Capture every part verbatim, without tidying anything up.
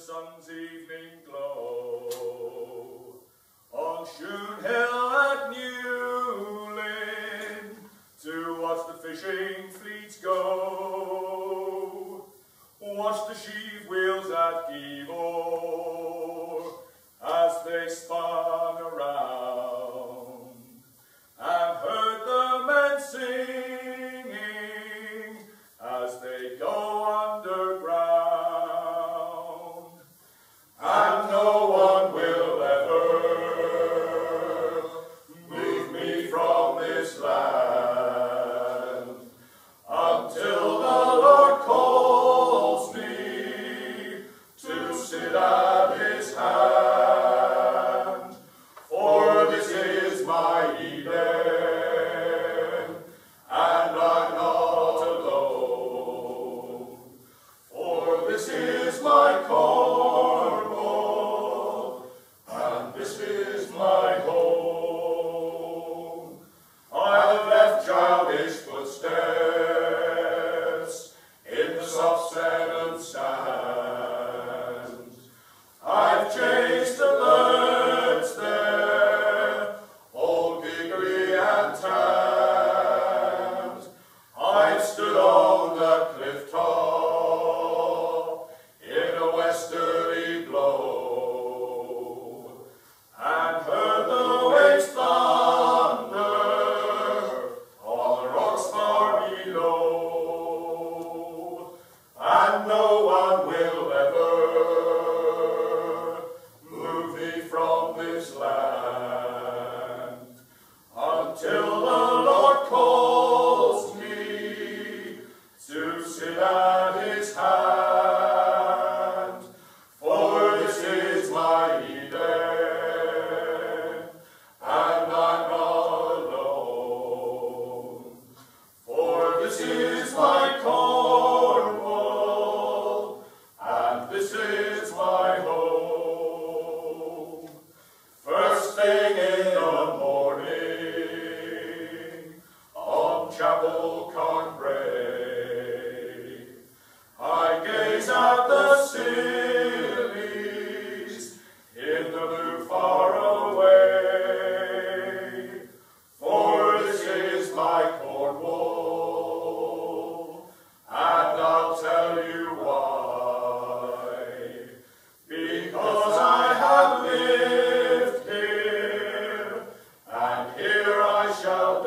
sun's evening glow. On Shoon Hill at Newlyn, to watch the fishing fleets go. Watch the sheave wheels at Givor as they spun around, and heard the men singing as they go underground. And no one will ever move me from this land until the Lord calls me to sit at his hand. For this is my Eden, and I'm not alone. For this is my Cornwall, and this is my home. I have left childish footsteps in the soft Severn sand. I've chased the birds there, old Giggery and Tand. I've stood on the cliff top in a westerly blow, and heard the waves thunder on the rocks far below. And no one will ever move me from this land until the Lord calls me to sit at his hand. For this is my Eden, and I'm not alone. For this is my Cornwall, and this is my home. First thing in the morning on Chapel Cornbray, I gaze at the Scillies in the blue far away. For this is my Cornwall, and I'll tell you why. Because I have lived here, and here I shall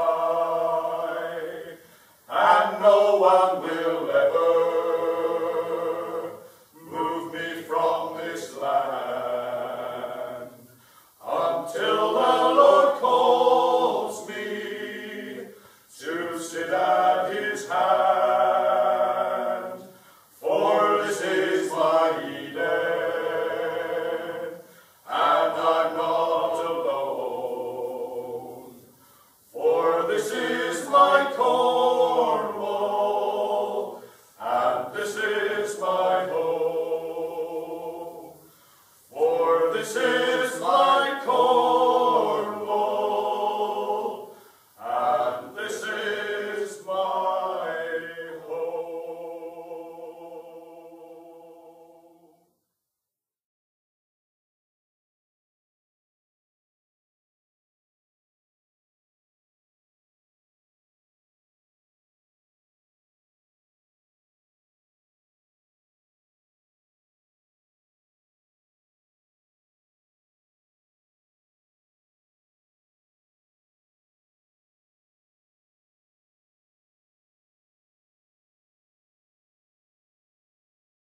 die, and no one will ever move me from this land until the Lord calls me to sit down.